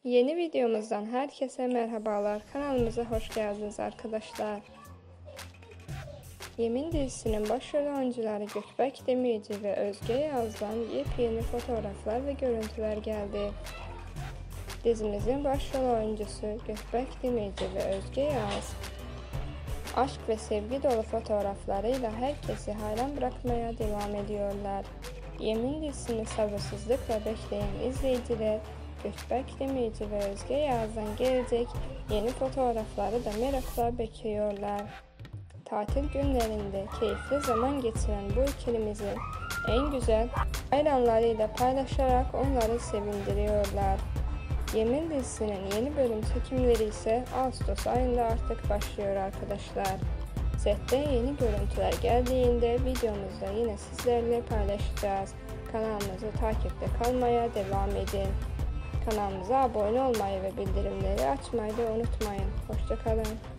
Yeni videomuzdan herkese merhabalar. Kanalımıza hoş geldiniz arkadaşlar. Yemin dizisinin başrol oyuncuları Gökberk Demirci ve Özge Yağız'dan yepyeni fotoğraflar ve görüntüler geldi. Dizimizin başrol oyuncusu Gökberk Demirci ve Özge Yağız, aşk ve sevgi dolu fotoğraflarıyla herkesi hayran bırakmaya devam ediyorlar. Yemin dizisini sabırsızlıkla bekleyen izleyiciler, Gökberk Demirci ve Özge Yağız'dan gelecek yeni fotoğrafları da merakla bekliyorlar. Tatil günlerinde keyifli zaman geçiren bu ikilimizi en güzel hayranlarıyla paylaşarak onları sevindiriyorlar. Yemin dizisinin yeni bölüm çekimleri ise Ağustos ayında artık başlıyor arkadaşlar. Sette yeni görüntüler geldiğinde videomuzda yine sizlerle paylaşacağız. Kanalımızı takipte kalmaya devam edin. Kanalımıza abone olmayı ve bildirimleri açmayı da unutmayın. Hoşça kalın.